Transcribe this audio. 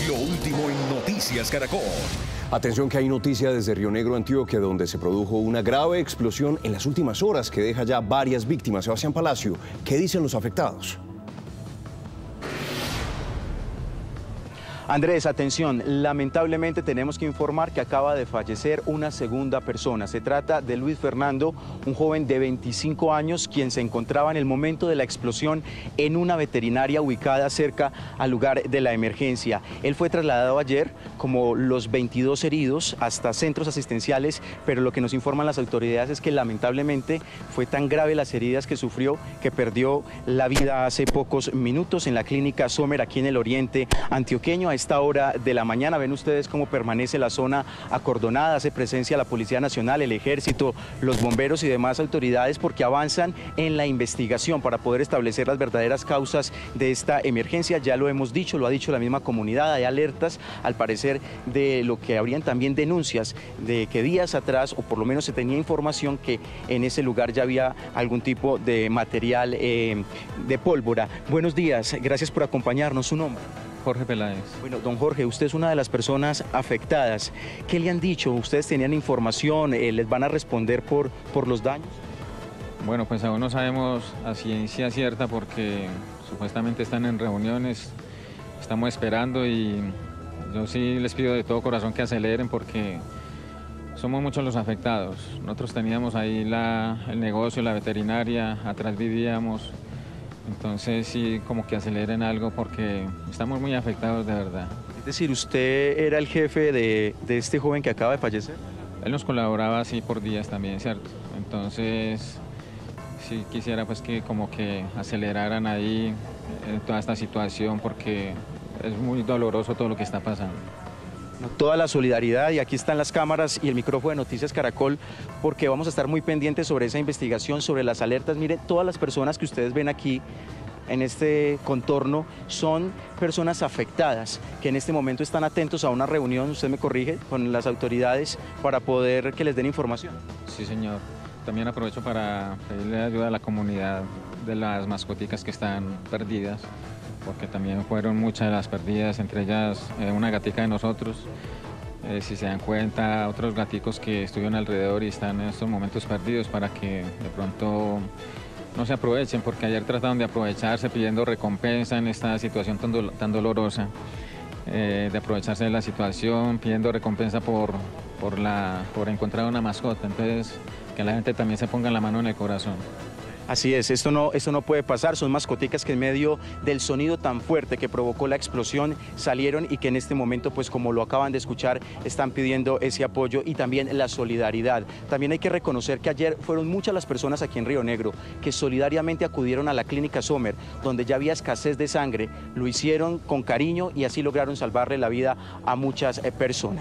Lo último en Noticias Caracol. Atención que hay noticia desde Río Negro, Antioquia, donde se produjo una grave explosión en las últimas horas que deja ya varias víctimas. Sebastián Palacio, ¿qué dicen los afectados? Andrés, atención, lamentablemente tenemos que informar que acaba de fallecer una segunda persona. Se trata de Luis Fernando, un joven de 25 años, quien se encontraba en el momento de la explosión en una veterinaria ubicada cerca al lugar de la emergencia. Él fue trasladado ayer, como los 22 heridos, hasta centros asistenciales, pero lo que nos informan las autoridades es que lamentablemente fue tan grave las heridas que sufrió que perdió la vida hace pocos minutos en la clínica Sommer, aquí en el oriente antioqueño. A esta hora de la mañana ven ustedes cómo permanece la zona acordonada, hace presencia la Policía Nacional, el Ejército, los bomberos y demás autoridades porque avanzan en la investigación para poder establecer las verdaderas causas de esta emergencia. Ya lo hemos dicho, lo ha dicho la misma comunidad, hay alertas al parecer de lo que habrían también denuncias de que días atrás, o por lo menos se tenía información que en ese lugar ya había algún tipo de material de pólvora. Buenos días, gracias por acompañarnos. ¿Su nombre? Jorge Peláez. Bueno, don Jorge, usted es una de las personas afectadas. ¿Qué le han dicho? ¿Ustedes tenían información? ¿Les van a responder por los daños? Bueno, pues aún no sabemos a ciencia cierta porque supuestamente están en reuniones, estamos esperando y yo sí les pido de todo corazón que aceleren porque somos muchos los afectados. Nosotros teníamos ahí el negocio, la veterinaria, atrás vivíamos. Entonces sí, como que aceleren algo porque estamos muy afectados de verdad. Es decir, ¿usted era el jefe de este joven que acaba de fallecer? Él nos colaboraba así por días también, ¿cierto? Entonces sí quisiera pues que como que aceleraran ahí toda esta situación porque es muy doloroso todo lo que está pasando. Toda la solidaridad, y aquí están las cámaras y el micrófono de Noticias Caracol, porque vamos a estar muy pendientes sobre esa investigación, sobre las alertas. Mire, todas las personas que ustedes ven aquí en este contorno son personas afectadas, que en este momento están atentos a una reunión, usted me corrige, con las autoridades para poder que les den información. Sí, señor. También aprovecho para pedirle ayuda a la comunidad de las mascoticas que están perdidas, porque también fueron muchas las perdidas, entre ellas una gatica de nosotros. Si se dan cuenta, otros gaticos que estuvieron alrededor y están en estos momentos perdidos para que de pronto no se aprovechen, porque ayer trataron de aprovecharse pidiendo recompensa en esta situación tan dolorosa, de aprovecharse de la situación, pidiendo recompensa por encontrar una mascota. Entonces, que la gente también se ponga la mano en el corazón. Así es, esto no puede pasar, son mascoticas que en medio del sonido tan fuerte que provocó la explosión salieron y que en este momento, pues como lo acaban de escuchar, están pidiendo ese apoyo y también la solidaridad. También hay que reconocer que ayer fueron muchas las personas aquí en Río Negro que solidariamente acudieron a la clínica Sommer, donde ya había escasez de sangre, lo hicieron con cariño y así lograron salvarle la vida a muchas personas.